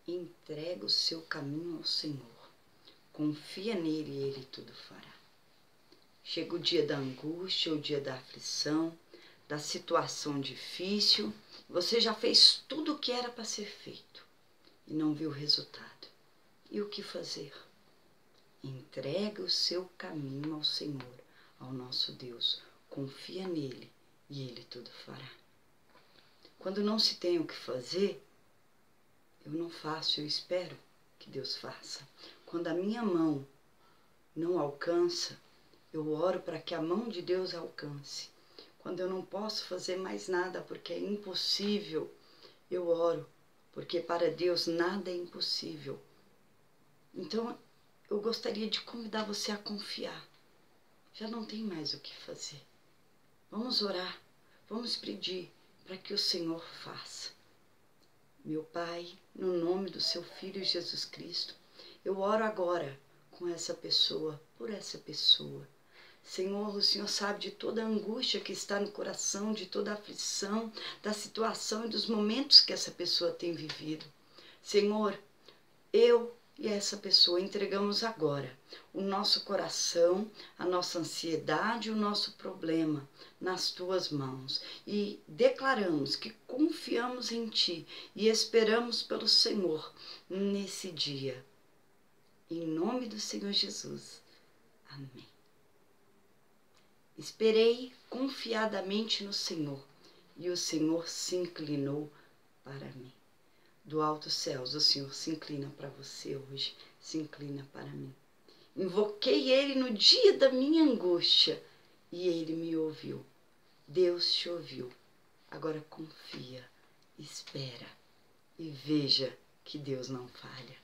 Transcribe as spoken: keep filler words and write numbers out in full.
Entrega o seu caminho ao Senhor. Confia nele e ele tudo fará. Chega o dia da angústia, o dia da aflição, da situação difícil. Você já fez tudo o que era para ser feito e não viu o resultado. E o que fazer? Entrega o seu caminho ao Senhor, ao nosso Deus. Confia nele e ele tudo fará. Quando não se tem o que fazer, eu não faço, eu espero que Deus faça. Quando a minha mão não alcança, eu oro para que a mão de Deus alcance. Quando eu não posso fazer mais nada porque é impossível, eu oro, porque para Deus nada é impossível. Então, eu gostaria de convidar você a confiar. Já não tem mais o que fazer. Vamos orar, vamos pedir para que o Senhor faça. Meu Pai, no nome do seu Filho Jesus Cristo, eu oro agora com essa pessoa, por essa pessoa. Senhor, o Senhor sabe de toda a angústia que está no coração, de toda a aflição, da situação e dos momentos que essa pessoa tem vivido. Senhor, eu e essa pessoa entregamos agora o nosso coração, a nossa ansiedade, o nosso problema nas tuas mãos e declaramos que confiamos em ti e esperamos pelo Senhor nesse dia. Em nome do Senhor Jesus. Amém. Esperei confiadamente no Senhor e o Senhor se inclinou para mim. Do alto céus, o Senhor se inclina para você hoje, se inclina para mim. Invoquei Ele no dia da minha angústia e Ele me ouviu. Deus te ouviu. Agora confia, espera e veja que Deus não falha.